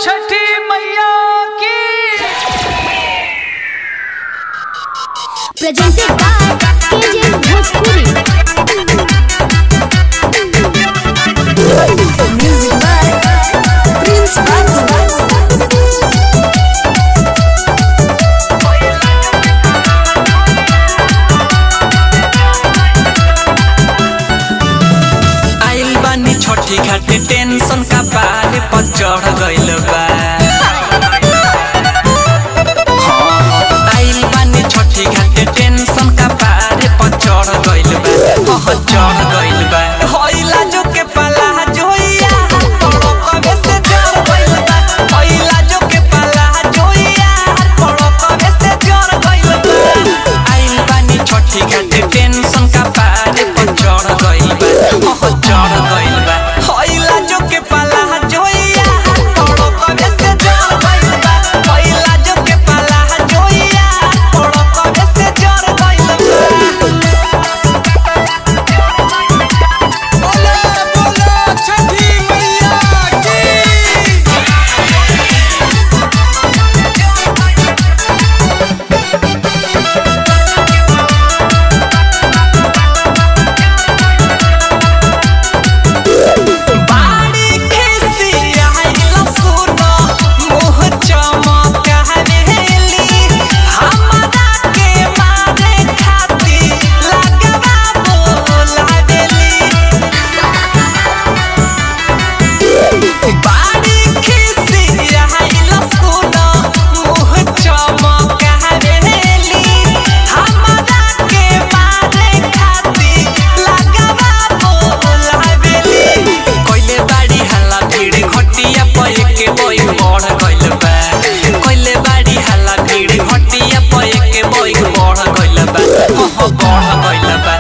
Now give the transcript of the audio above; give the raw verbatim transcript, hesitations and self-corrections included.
छठी मैया की। Presented by KJ Bhojpuri. Music by Prince आइल बानी छठी घाटे टेंशन का बारे पर चढ़ गइल बा। आइल बानी छठी घाटे टेंशन का बारे पर चढ़ गइल बा। हाँ चढ़ गइल बा। होइला जो के पाला जोइया पड़ो कबे से चढ़ गइल बा। होइला जो के पाला जोइया पड़ो कबे से चढ़ गइल बा। आइल बानी छठी घाटे टेंशन का बारे पर चढ़ गइल बा। हाँ चढ़ गइल बा। होइला जो के पाला जोइया पड़ो कबे से चढ़ गइल बा। होइला जो के पाला जोइया पड़ो कबे से चढ़ गइल बा। बोले बोले छठी मैया की। बाड़ी खिसी आइल सुनो मुँह चमकावेली। हमरा के मारे खाती लगवा बोलावेली। बाड़ी खिसी आइल सुनो मुँह चमकावेली। हमरा के मारे खाती लगवा बोलावेली। कोइले बाड़ी हल्ला भीड़ घटिया पय के बोई बढ़ गइल बा। कोइले बाड़ी हल्ला भीड़ घटिया पय के बोई बढ़ गइल बा। हाँ बढ़ गइल बा।